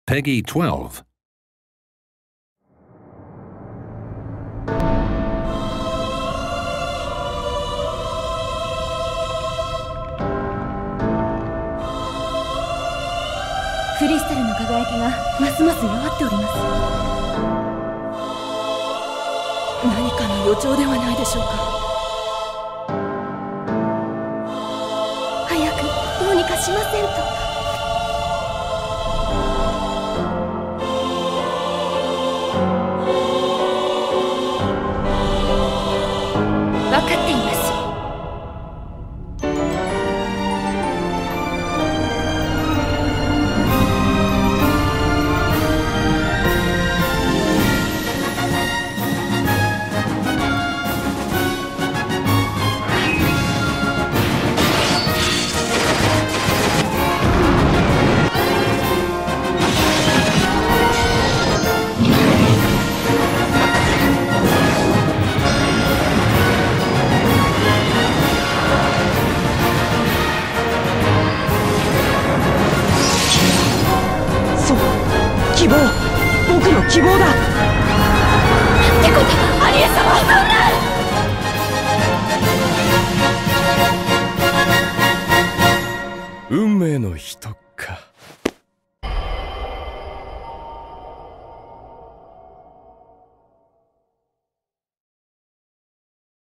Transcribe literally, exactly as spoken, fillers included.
Peggy twelve. クリスタルの輝きがますます弱っております。何かの予兆ではないでしょうか。早くどうにかしませんと。分かっています。 希望、僕の希望だ。 ってことはアリエ様、そんな。 運命の人か。